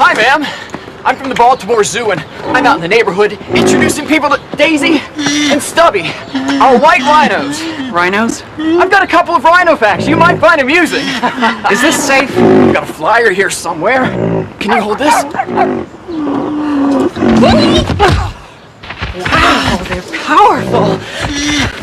Hi, ma'am. I'm from the Baltimore Zoo, and I'm out in the neighborhood introducing people to Daisy and Stubby, our white rhinos. Rhinos? I've got a couple of rhino facts you might find amusing. Is this safe? I've got a flyer here somewhere. Can you hold this? Wow, they're powerful.